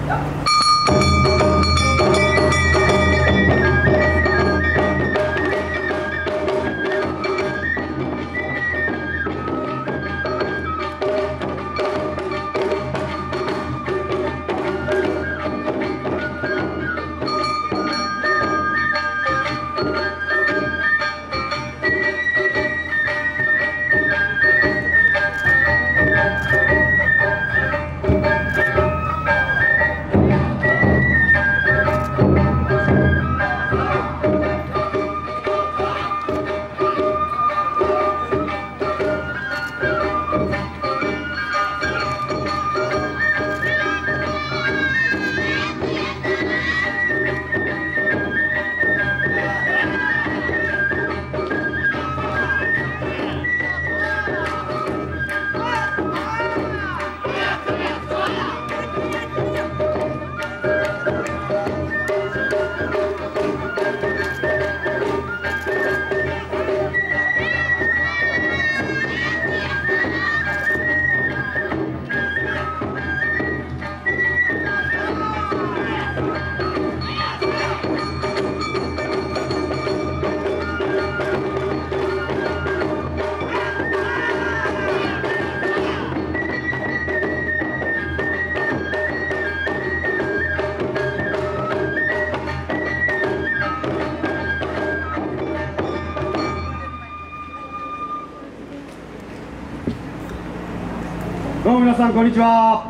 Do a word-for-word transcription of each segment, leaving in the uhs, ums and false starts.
どうも皆さんこんにちは。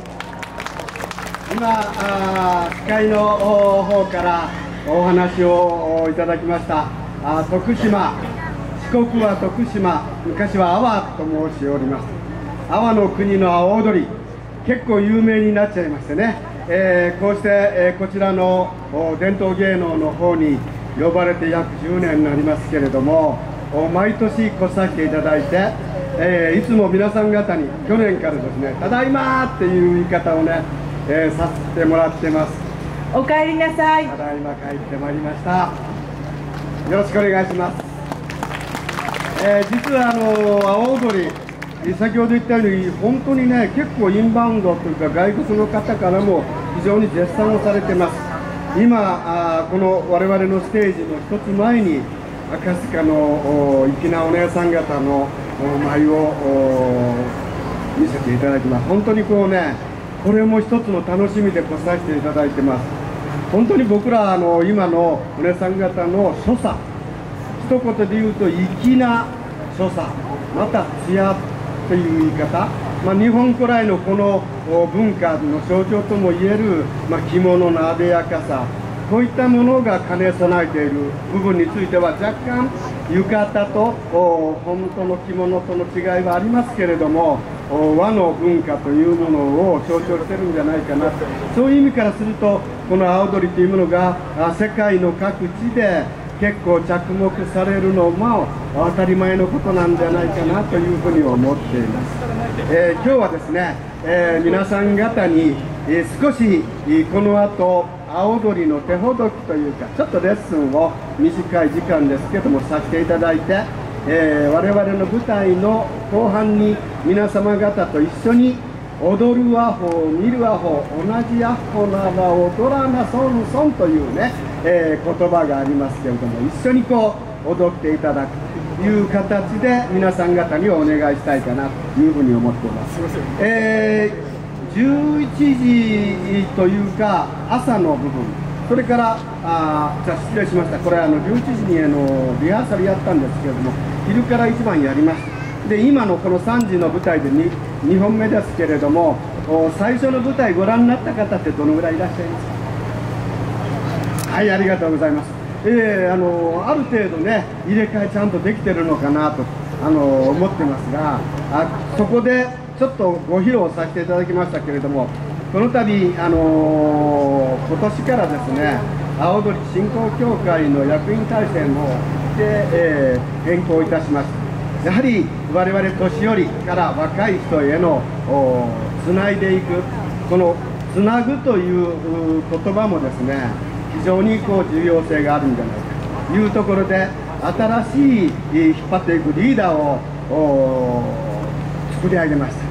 今あ司会の方からお話をいただきましたあ徳島、四国は徳島、昔は阿波と申しております。阿波の国の阿波踊り、結構有名になっちゃいましてね、えー、こうして、えー、こちらの伝統芸能の方に呼ばれて約じゅうねんになりますけれども、毎年来させていただいて、えー、いつも皆さん方に去年からですね、ただいまっていう言い方をね、えー、させてもらってます。 お帰りなさい。 ただいま帰ってまいりました。よろしくお願いします。えー、実はあの阿波踊り、先ほど言ったように本当にね、結構インバウンドというか外国の方からも非常に絶賛をされてます。今あこの我々のステージの一つ前に赤塚の粋なお姉さん方の舞を見せていただきます。本当にこうね、これも一つの楽しみで来させていただいてます。本当に僕らあの今のお姉さん方の所作、一言で言うと粋な所作、また艶という言い方、まあ、日本古来のこの文化の象徴ともいえる、まあ、着物のあでやかさ、こういったものが兼ね備えている部分については若干浴衣と本当の着物との違いはありますけれども、和の文化というものを象徴してるんじゃないかな、そういう意味からするとこの阿波踊りというものが世界の各地で結構着目されるのも当たり前のことなんじゃないかなというふうに思っています。えー、今日はですね、えー、皆さん方に、えー、少しこの後阿波踊りの手ほどきというかちょっとレッスンを短い時間ですけどもさせていただいて、えー、我々の舞台の後半に皆様方と一緒に踊るアホ見るアホ同じアホなら踊らなそんそんというね、えー、言葉がありますけれども、一緒にこう踊っていただくという形で皆さん方にお願いしたいかなというふうに思っています。えーじゅういちじというか朝の部分、それからあじゃあ失礼しました、これあのじゅういちじにあのリハーサルやったんですけれども、昼から一番やりました。で今のこのさんじの舞台で 2, にほんめですけれども、最初の舞台ご覧になった方ってどのぐらいいらっしゃいますか？はい、ありがとうございます。えー、あのある程度ね入れ替えちゃんとできてるのかなとあの思ってますが、あそこでちょっとご披露させていただきましたけれども、この度、あのー、今年からですね、阿波踊り振興協会の役員体制ので、えー、変更いたしました。やはり我々年寄りから若い人へのつないでいく、このつなぐという言葉もですね、非常にこう重要性があるんじゃないかというところで、新しい引っ張っていくリーダーを作り上げました。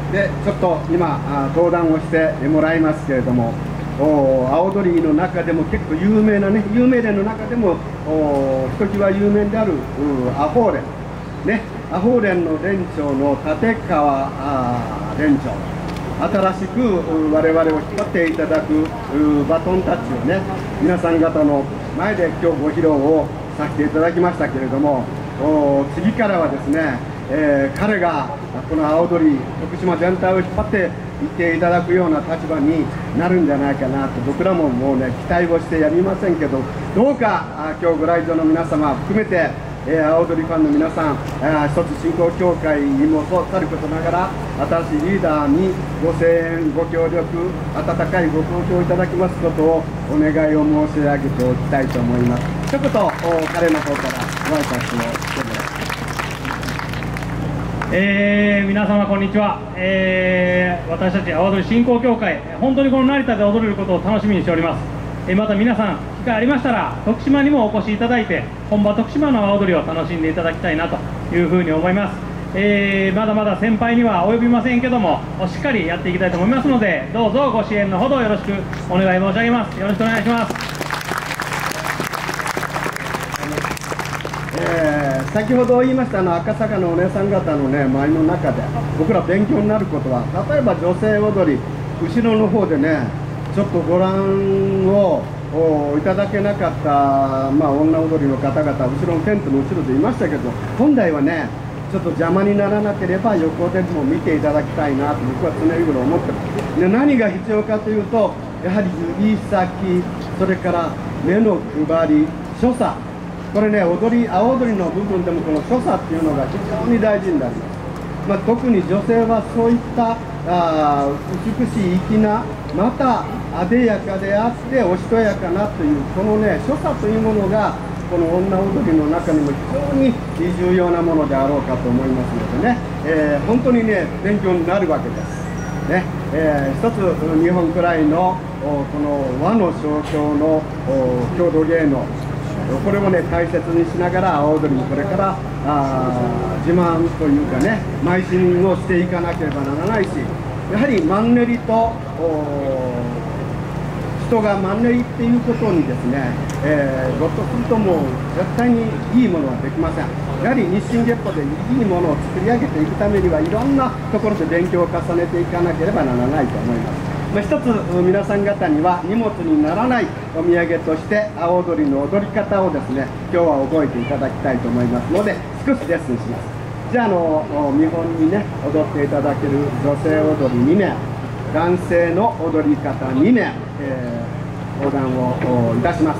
でちょっと今あ登壇をしてもらいますけれども、お青鳥の中でも結構有名なね、有名連の中でもおひときわ有名であるアホーレンね、アホーレンの連長の立川あ連長、新しく我々を引っ張っていただくバトンタッチをね、皆さん方の前で今日ご披露をさせていただきましたけれども、お次からはですね、えー、彼がこの青鳥徳島全体を引っ張っていっていただくような立場になるんじゃないかなと僕らももうね期待をしてやりませんけど、どうかあ今日ご来場の皆様含めて、えー、青鳥ファンの皆さん、あ一つ振興協会にもそうさることながら新しいリーダーにご声援ご協力温かいご投票いただきますことをお願いを申し上げておきたいと思います。一言彼の方からご挨拶をしてもらいます。 えー、皆様こんにちは、えー、私たち阿波踊り振興協会、本当にこの成田で踊れることを楽しみにしております。えー、また皆さん機会ありましたら徳島にもお越しいただいて、本場徳島の阿波踊りを楽しんでいただきたいなというふうに思います。えー、まだまだ先輩には及びませんけども、しっかりやっていきたいと思いますので、どうぞご支援のほどよろしくお願い申し上げます。よろしくお願いします。 えー、先ほど言いましたあの赤坂のお姉さん方のね周りの中で僕ら勉強になることは、例えば女性踊り後ろの方でねちょっとご覧をいただけなかった、まあ、女踊りの方々後ろのテントの後ろでいましたけど、本来はねちょっと邪魔にならなければ横でも見ていただきたいなと僕は常日頃思ってます。で何が必要かというと、やはり指先、それから目の配り、所作、これね踊り青踊りの部分でもこの所作っていうのが非常に大事になります。まあ、特に女性はそういったあ美しい粋な、またあでやかであっておしとやかなというこのね所作というものがこの女踊りの中にも非常に重要なものであろうかと思いますのでね、えー、本当にね勉強になるわけです。ねえー、一つ日本くらいのこの和の象徴の郷土芸能、これをね大切にしながら青踊りにこれからあ自慢というかね邁進をしていかなければならないし、やはりマンネリと人がマンネリっていうことにですね、えー、ごっとするともう絶対にいいものはできません。やはり日進月歩でいいものを作り上げていくためにはいろんなところで勉強を重ねていかなければならないと思います。まあ、一つ皆さん方には荷物にならないお土産として阿波踊りの踊り方をですね今日は覚えていただきたいと思いますので少しレッスンします。じゃあ、あの見本にね踊っていただける女性踊りにめい、男性の踊り方にめい、えー、横断をいたします。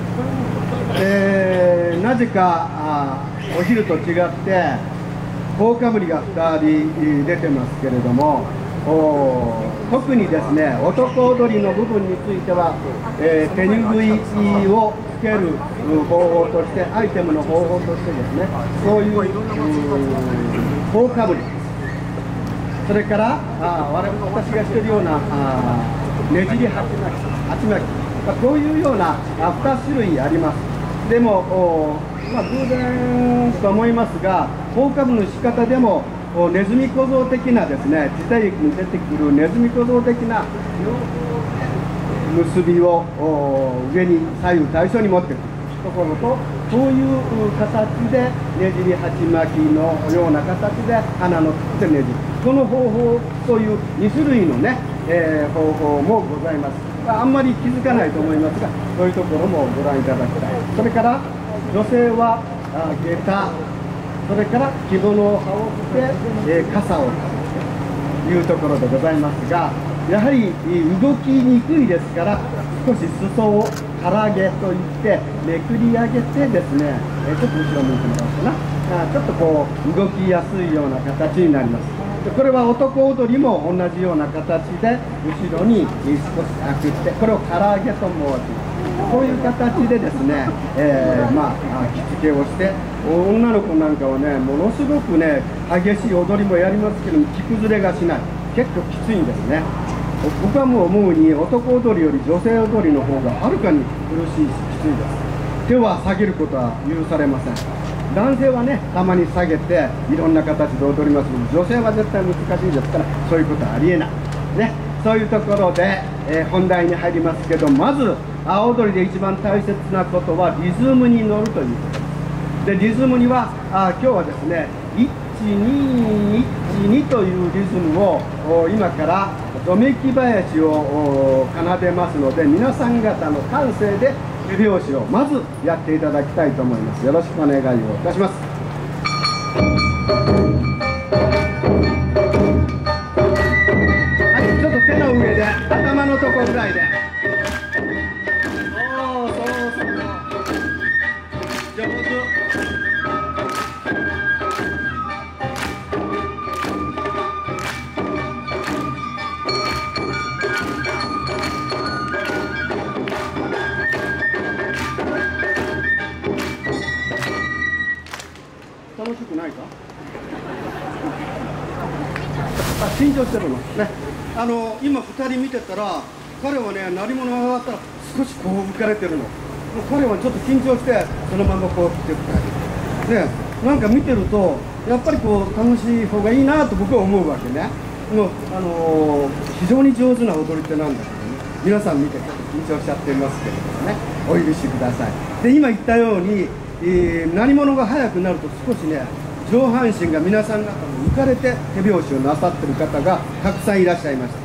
えー、なぜかあお昼と違って棒かぶりがふたり出てますけれども、特にですね男踊りの部分については、えー、手ぬぐいをつける方法としてアイテムの方法としてですねそういう棒かぶり、それからあ我々私がしているようなあねじり鉢巻き、鉢巻き、まあ、こういうようなあに種類あります。でも、まあ、偶然と思いますが棒かぶりの仕方でもネズミ小僧的なですね時代劇に出てくるネズミ小僧的な結びを上に左右対称に持ってくるところと、そういう形でねじり鉢巻きのような形で花のつってねじる、この方法というに種類のね、えー、方法もございます。あんまり気づかないと思いますがそういうところもご覧いただきたい。それから女性は下駄、それから着物を羽織って、えー、傘をというところでございますが、やはり動きにくいですから少し裾をからげといってめくり上げてですね、えー、ちょっと後ろ向いてもらおうかな、あちょっとこう動きやすいような形になります。でこれは男踊りも同じような形で後ろに少しあくって、これをからげと申します。こういう形でですね、えー、まあ着付けをして女の子なんかはねものすごくね激しい踊りもやりますけども着崩れがしない、結構きついんですね。僕はもう思うに男踊りより女性踊りの方がはるかに苦しいしきついです。手は下げることは許されません。 男性はねたまに下げていろんな形で踊りますけど、女性は絶対難しいですから、そういうことはありえないね。そういうところで、えー、本題に入りますけど、まず阿波踊りで一番大切なことはリズムに乗るということです。でリズムにはあ今日はですねいちにいちにというリズムを今からぞめき囃子を奏でますので、皆さん方の感性で手拍子をまずやっていただきたいと思います。よろしくお願いをいたします。はい、ちょっと手の上で頭のところぐらいで、そうそうそう、上手。楽しくないか？あ、緊張してるのね。あの今ふたり見てたら、彼はね鳴り物が上がったら少しこう浮かれてるの。もう彼はちょっと緊張してそのままこうってね、なんか見てるとやっぱりこう楽しい方がいいなと僕は思うわけね。もうあのー、非常に上手な踊り手なんだけどね、皆さん見てちょっと緊張しちゃってますけれどもね、お許しください。で今言ったように、えー、鳴り物が速くなると少しね上半身が皆さん方も浮かれて手拍子をなさってる方がたくさんいらっしゃいました。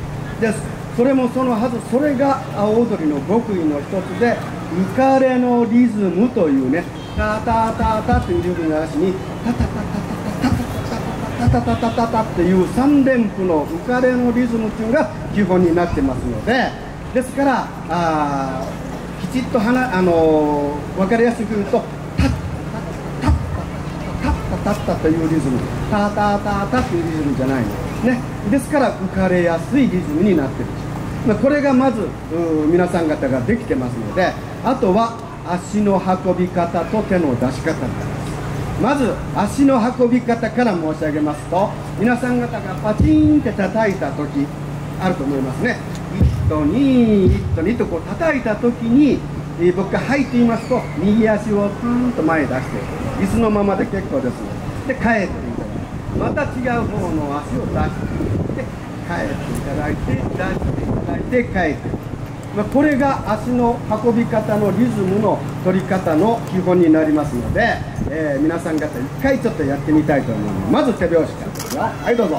でそれもそのはず、それが阿波踊りの極意の一つで、浮かれのリズムというね、タタタタというリズムの足にタタタタタタタタタタタタタタタっていうさん連符の浮かれのリズムというのが基本になってますので、ですからあきちっとはな、あのー、分かりやすく言うとタッタッタッタッタッタッタッタというリズム、タタタタというリズムじゃないのね。ですから浮かれやすいリズムになってる。まあ、これがまず皆さん方ができてますので、あとは足の運び方と手の出し方になります。まず足の運び方から申し上げますと、皆さん方がパチンって叩いた時あると思いますね。いちとに、いちとにとこう叩いた時に、えー、僕がはいと言いますと右足をツーンと前へ出して椅子のままで結構ですので、で帰っていただいて、また違う方の足を出して帰っていただいて、出していただいて帰って、まあ、これが足の運び方のリズムの取り方の基本になりますので、えー、皆さん方一回ちょっとやってみたいと思います。まず手拍子からですよ。はい、どうぞ。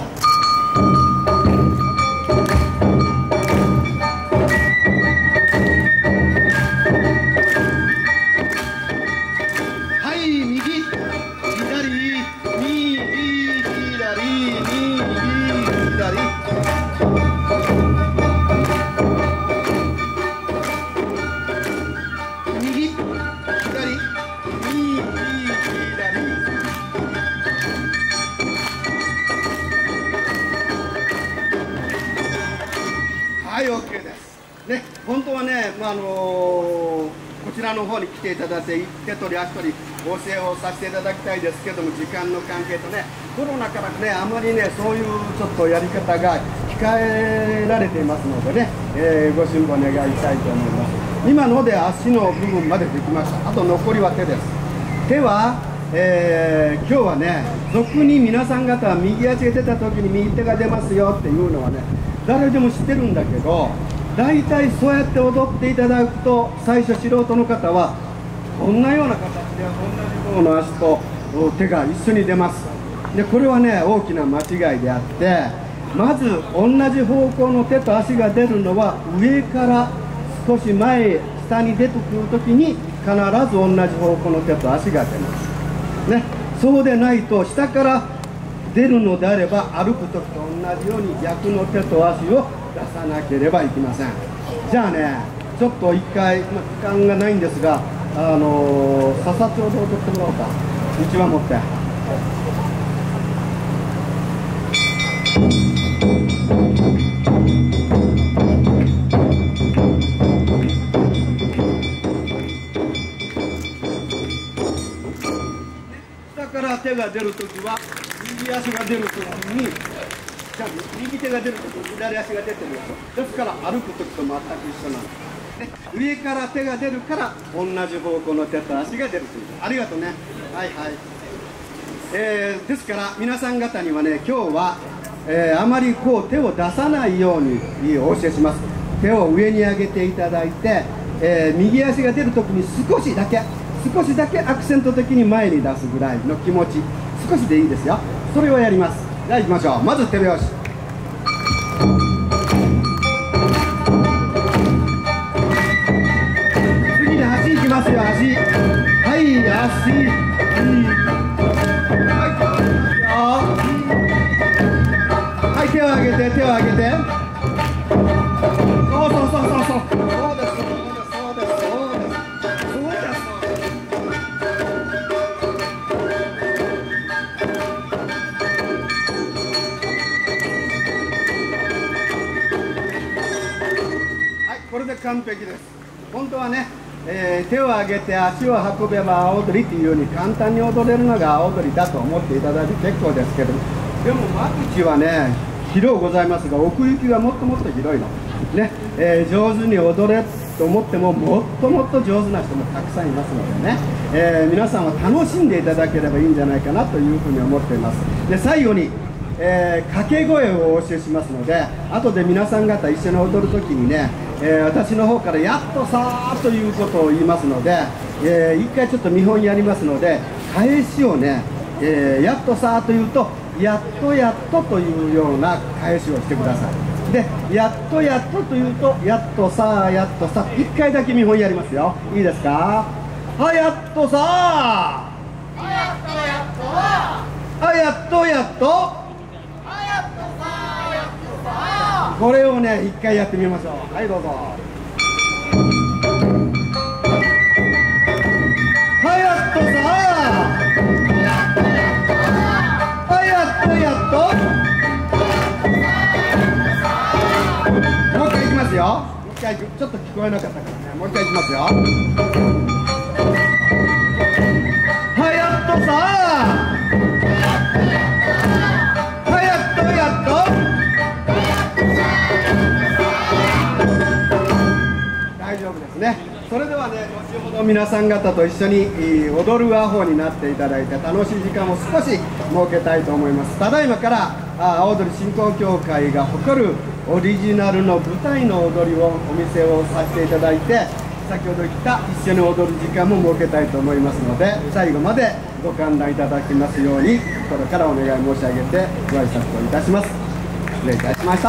はい、右左右左右左、はい、OK です。ね、本当はね、まああのー、こちらの方に来ていただいて、手取り足取りお教えをさせていただきたいですけども、時間の関係とね、コロナからね、あまりね、そういうちょっとやり方が控えられていますのでね、えー、ご辛抱願いたいと思います。今ので足の部分までできました。あと残りは手です。手は、えー、今日はね、俗に皆さん方は右足が出た時に右手が出ますよっていうのはね、誰でも知ってるんだけど、大体そうやって踊っていただくと、最初素人の方はこんなような形で同じ方の足と手が一緒に出ます。でこれはね大きな間違いであって、まず同じ方向の手と足が出るのは上から少し前へ下に出てくるときに必ず同じ方向の手と足が出ますね。そうでないと下から出るのであれば歩くときと同じように逆の手と足を出さなければいけません。じゃあね、ちょっと一回、まあ、時間がないんですが、あのー、笹町で踊ってもらおうか。うちわ持って。下から手が出るときは右足が出るときに、じゃあ右手が出るとき左足が出てるでしょ。ですから歩くときと全く一緒なんです、ね、上から手が出るから同じ方向の手と足が出るという。ありがとうね。はいはい。 えーですから皆さん方にはね、今日は、えーあまりこう手を出さないようにお教えします。手を上に上げていただいて、えー右足が出るときに少しだけ少しだけアクセント的に前に出すぐらいの気持ち、少しでいいですよ。それをやります。じゃあ行きましょう。まず手拍子。次に足行きますよ。足、はい、足、いい、はい、手を上げて、手を上げて。そうそうそうそうそう。そうです、そうです、そうです、そうです。そうです。はい、これで完璧です。本当はね、えー手を上げて足を運べば青踊りっていうように簡単に踊れるのが青踊りだと思っていただいて結構ですけど、でも間口はね広うございますが、奥行きがもっともっと広いのね、えー上手に踊れと思ってももっともっと上手な人もたくさんいますのでね、えー皆さんは楽しんでいただければいいんじゃないかなというふうに思っています。で最後に、えー掛け声をお教えしますので、後で皆さん方一緒に踊るときにね、えー私の方からやっとさーということを言いますので、えー一回ちょっと見本やりますので、返しをね、えーやっとさーというとやっとやっとというような返しをしてください。でやっとやっとというとやっとさーやっとさー、一回だけ見本やりますよ。いいですか。はやっとさー、はやっとやっと、はやっとやっと、これをね一回やってみましょう。はい、どうぞ。はやっとさー、はやっとやっと、もう一回いきますよ。もう一回ちょっと聞こえなかったからね、もう一回いきますよ。はやっとさー、はやっとやっと、大丈夫ですね。それではね、後ほど皆さん方と一緒に踊るアホになっていただいて楽しい時間を少し設けたいと思います。ただいまからあ青踊り振興協会が誇るオリジナルの舞台の踊りをお見せをさせていただいて、先ほど言った一緒に踊る時間も設けたいと思いますので、最後までご観覧いただきますように心からお願い申し上げてご挨拶をいたします。失礼いたしました。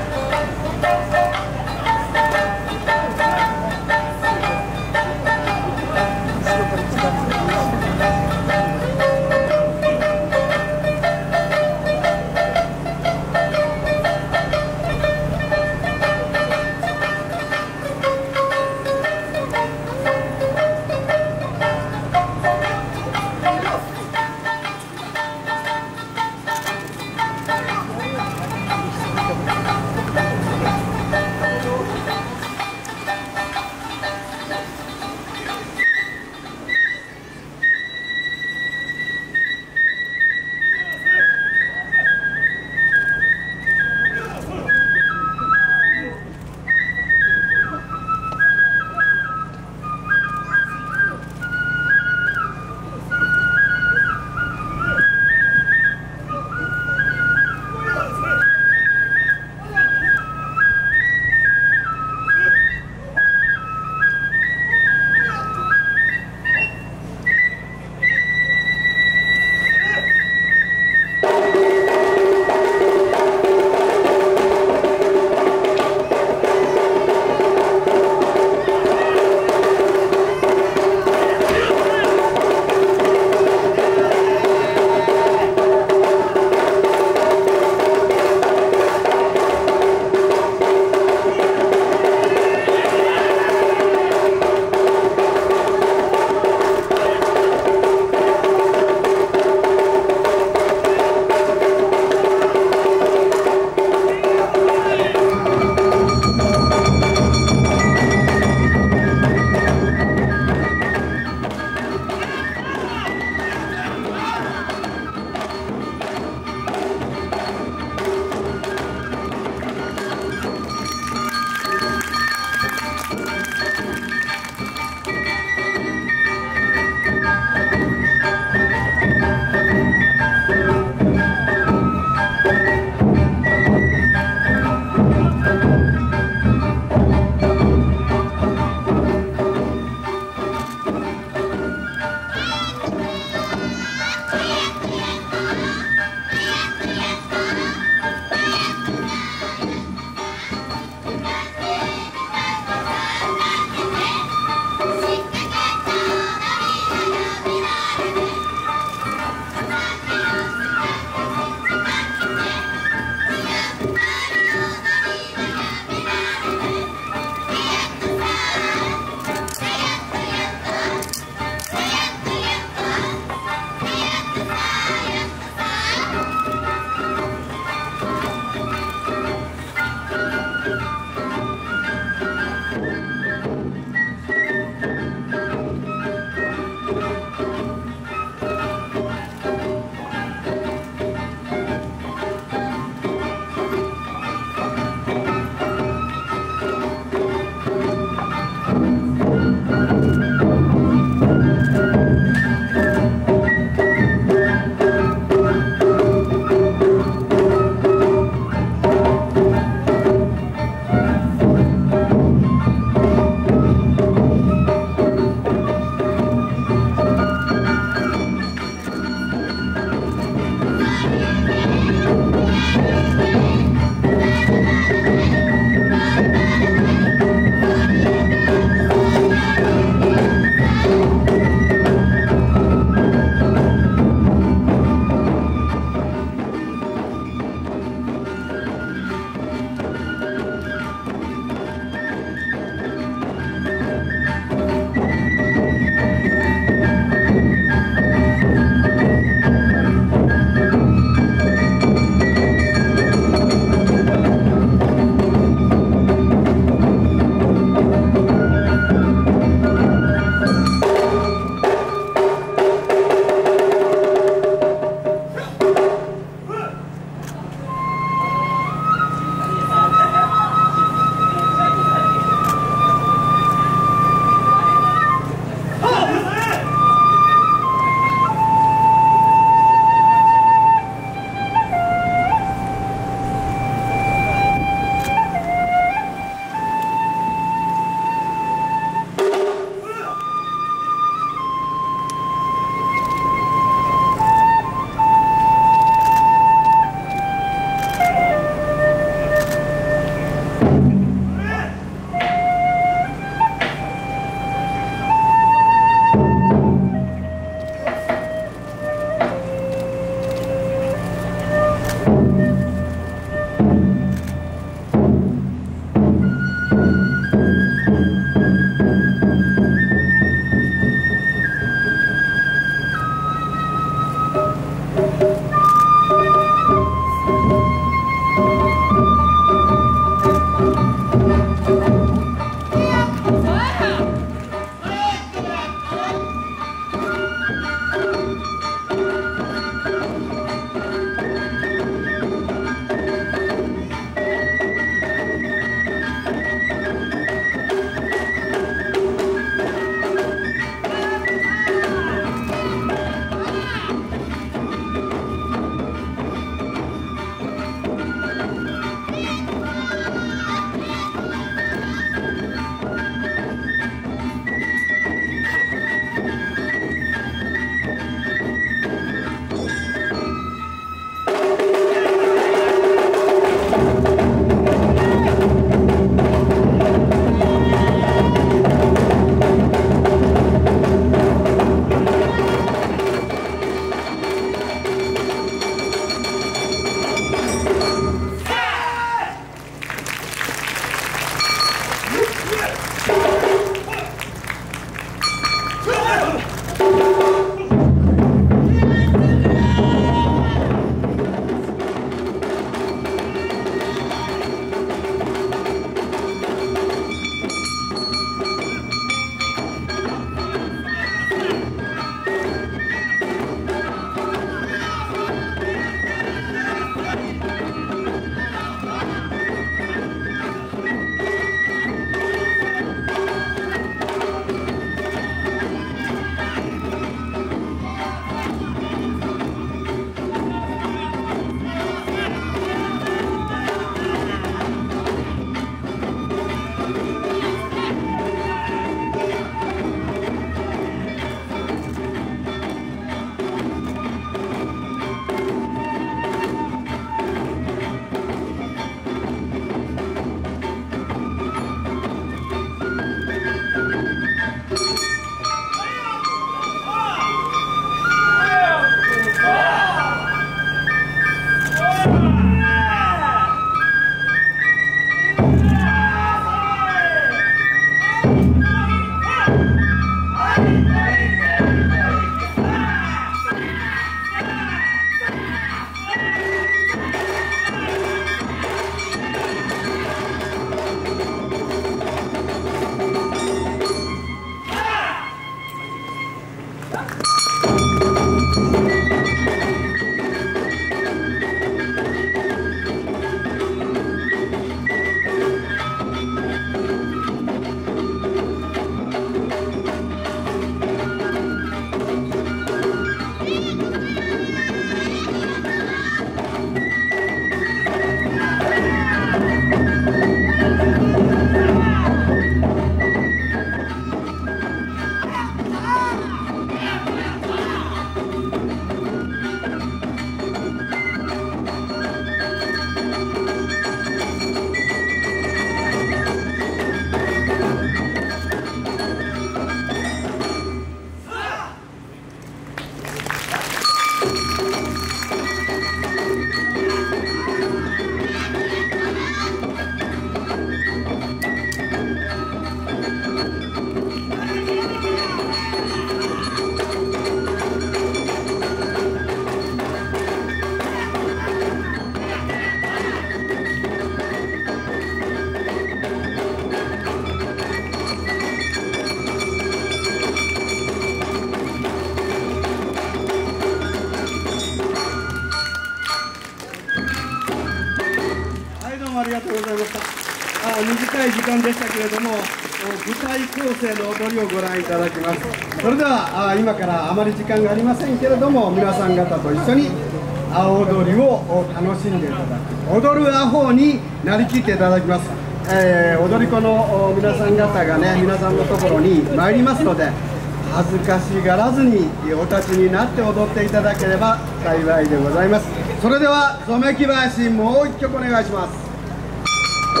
ありがとうございました。あ短い時間でしたけれども、舞台構成の踊りをご覧いただきます。それではあ今からあまり時間がありませんけれども、皆さん方と一緒に阿波踊りを楽しんでいただく、踊る阿呆になりきっていただきます。えー、踊り子の皆さん方がね、皆さんのところに参りますので、恥ずかしがらずにお立ちになって踊っていただければ幸いでございます。それでは染木林、もう一曲お願いします。 さ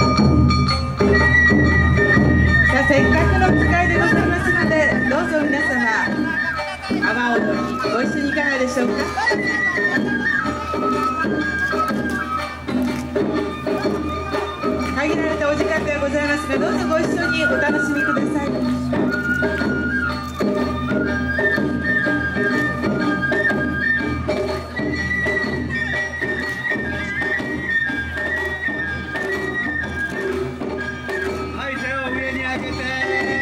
あ、せっかくの機会でございますので、どうぞ皆様、阿波踊りご一緒にいかがでしょうか。 限られたお時間ではございますが、どうぞご一緒にお楽しみください。 はい、手を上に上げて。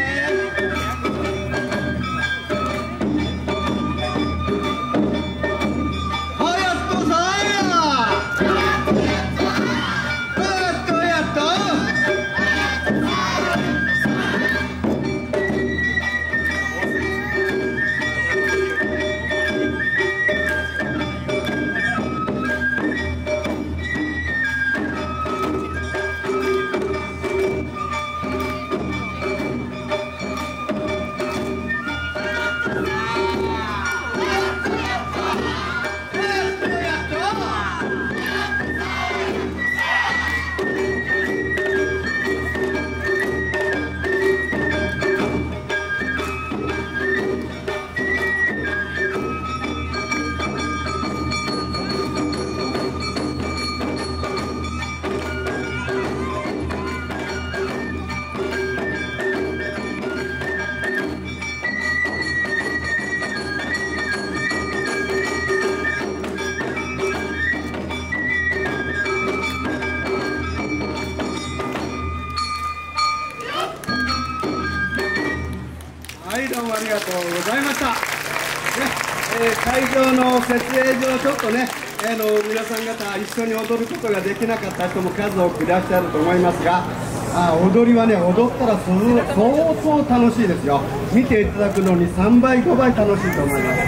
はい、どうもありがとうございました。ね、えー、会場の設営上、ちょっとね、あの皆さん方、一緒に踊ることができなかった人も数多くいらっしゃると思いますが、あ踊りはね、踊ったら相当楽しいですよ。見ていただくのにさんばい、ごばい楽しいと思います。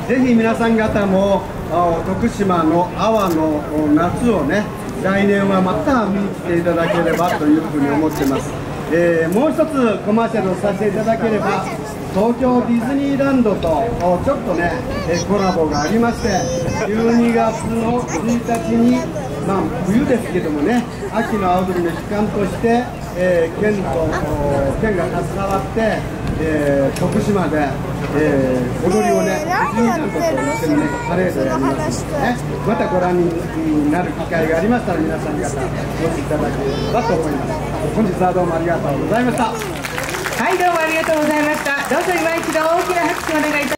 ぜひ皆さん方も、徳島の阿波の夏をね、来年はまた見に来ていただければというふうに思ってます。えー、もう一つコマーシャルをさせていただければ、東京ディズニーランドとちょっとね、えー、コラボがありまして、じゅうにがつのついたちに、まあ、冬ですけどもね、秋の阿波踊りの期間として、えー、県と県が携わって、えー、徳島で、えー、踊りをね、ディズニーランドと一緒にね、パレードをやりますのでね、またご覧になる機会がありましたら、皆さん方、ご視聴いただければと思います。本日はどうもありがとうございました。 はい、どうもありがとうございました。どうぞ今一度大きな拍手をお願いいたします。